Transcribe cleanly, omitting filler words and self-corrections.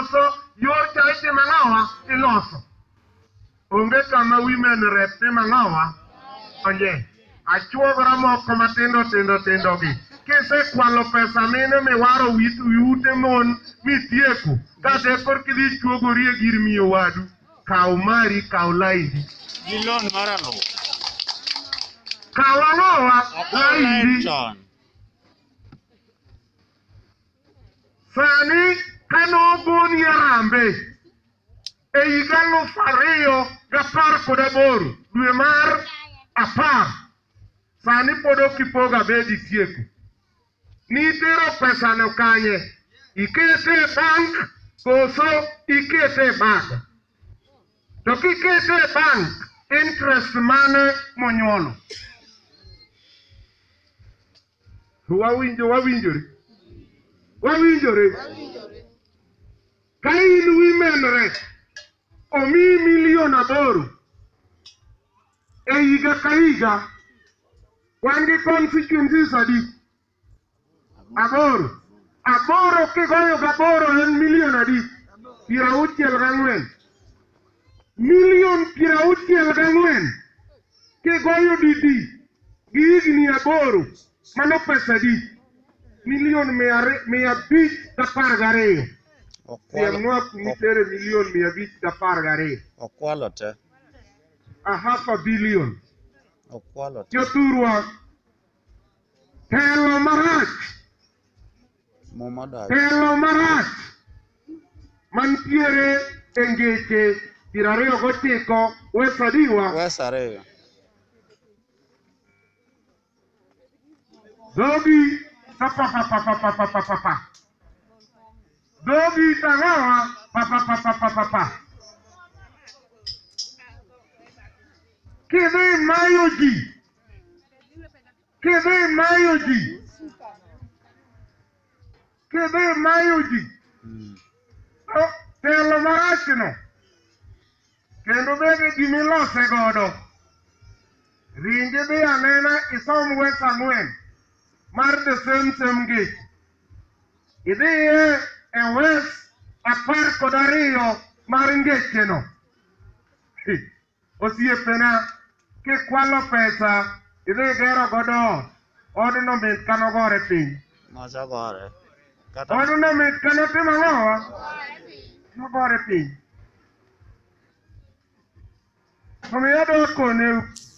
iloso, yor cha itimo ang'owa, iloso. Onge kama women rep timo ang'owa, onye. Achuogora moko matindo gi. Kisekwalo pesa mine miwaro ute mon mitieku. Kata korki dhi chuogori e gir miyo wadu. Kaw mari, kaw laidi. Gilon maralo. Kaw ang'owa, laidi. Sani kanogoni arambe. E higa 2018 dwe mar 10. Sani pod okipoga bedi tieku. Nitero pesa no kanye. Ikete bank, koso ikete bank. To kikete bank, interest mane monyuolo. Wawinjore. Ka in women rep, omi milion 8. E higa ka higa. Wan gi constituencies adi? 8. 8 kigoyo g8 en milion adi? 64. Milion 64 kigoyo didi gi higni 8 mano pesa di? Milion 512. Siemnwa nitere milion 512. Okwalo te. A half a billion. Okwalo te. Joturwa. Telo marach. Telo marach. Mantiere e ngeche 29 Wesadiwa. Wesariyo. Dogi papa. Dogi tagawa papa. Kede mayoji. Telo marachno. Kendo bende gimilose godo. Ringe dhi anena isom West ang'wen mar the same gate. Idhiye e West 12 mar ngecheno. Osiepena kikwalo pesa idhi gero godo odno mit kanogore piny. Mosogore. Odno mit kanotimo ang'owa? Nogore piny. Omiyo adwa kone